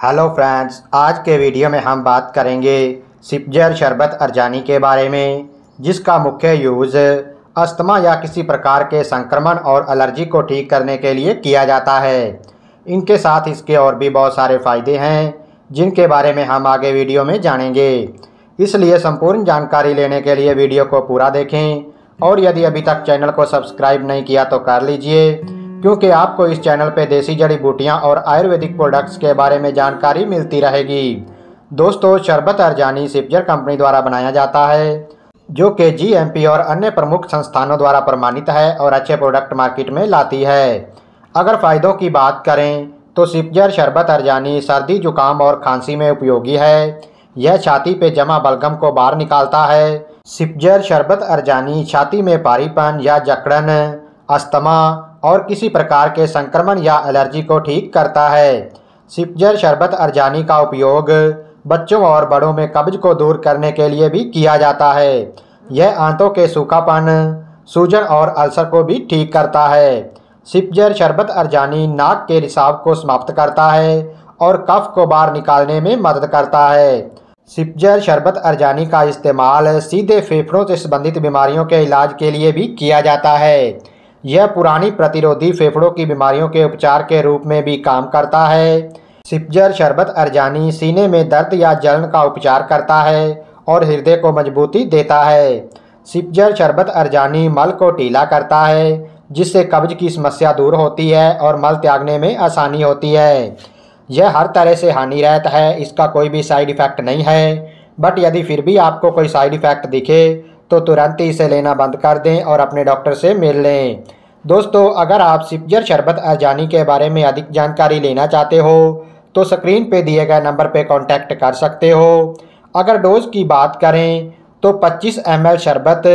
Hello friends, आज के video में हम बात करेंगे सिपजर शरबत अरजानी के बारे में, जिसका मुख्य यूज़ अस्थमा या किसी प्रकार के संक्रमण और एलर्जी को ठीक करने के लिए किया जाता है। इनके साथ इसके और भी बहुत सारे फ़ायदे हैं, जिनके बारे में हम आगे वीडियो में जानेंगे। इसलिए संपूर्ण जानकारी लेने के लिए वीडियो को पूरा देखें, और यदि अभी तक चैनल को सब्सक्राइब नहीं किया तो कर लीजिए, क्योंकि आपको इस चैनल पे देसी जड़ी बूटियां और आयुर्वेदिक प्रोडक्ट्स के बारे में जानकारी मिलती रहेगी। दोस्तों, शरबत अरजानी सिपजर कंपनी द्वारा बनाया जाता है, जो कि जीएमपी और अन्य प्रमुख संस्थानों द्वारा प्रमाणित है और अच्छे प्रोडक्ट मार्केट में लाती है। अगर फ़ायदों की बात करें तो सिपजर शरबत अरजानी सर्दी, जुकाम और खांसी में उपयोगी है। यह छाती पे जमा बलगम को बाहर निकालता है। सिपजर शरबत अरजानी छाती में भारीपन या जकड़न, अस्थमा और किसी प्रकार के संक्रमण या एलर्जी को ठीक करता है। सिपजर शरबत अरजानी का उपयोग बच्चों और बड़ों में कब्ज को दूर करने के लिए भी किया जाता है। यह आंतों के सूखापन, सूजन और अल्सर को भी ठीक करता है। सिपजर शरबत अरजानी नाक के रिसाव को समाप्त करता है और कफ को बाहर निकालने में मदद करता है। सिपजर शरबत अरजानी का इस्तेमाल सीधे फेफड़ों से संबंधित बीमारियों के इलाज के लिए भी किया जाता है। यह पुरानी प्रतिरोधी फेफड़ों की बीमारियों के उपचार के रूप में भी काम करता है। सिपजर शरबत अरजानी सीने में दर्द या जलन का उपचार करता है और हृदय को मजबूती देता है। सिपजर शरबत अरजानी मल को ढीला करता है, जिससे कब्ज की समस्या दूर होती है और मल त्यागने में आसानी होती है। यह हर तरह से हानिरहित है, इसका कोई भी साइड इफ़ेक्ट नहीं है। बट यदि फिर भी आपको कोई साइड इफ़ेक्ट दिखे तो तुरंत ही इसे लेना बंद कर दें और अपने डॉक्टर से मिल लें। दोस्तों, अगर आप सिपजर शरबत अरजानी के बारे में अधिक जानकारी लेना चाहते हो तो स्क्रीन पे दिए गए नंबर पे कांटेक्ट कर सकते हो। अगर डोज की बात करें तो 25 ml शरबत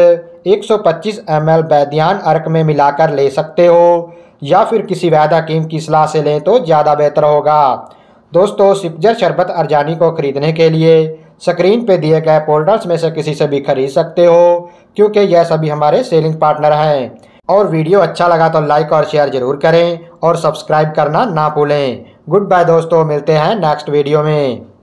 125 ml बैद्यान अर्क में मिलाकर ले सकते हो, या फिर किसी वैद्य हकीम की सलाह से लें तो ज़्यादा बेहतर होगा। दोस्तों, सिपजर शरबत अरजानी को खरीदने के लिए स्क्रीन पे दिए गए पोर्टल्स में से किसी से भी खरीद सकते हो, क्योंकि यह सभी हमारे सेलिंग पार्टनर हैं। और वीडियो अच्छा लगा तो लाइक और शेयर जरूर करें और सब्सक्राइब करना ना भूलें। गुड बाय दोस्तों, मिलते हैं नेक्स्ट वीडियो में।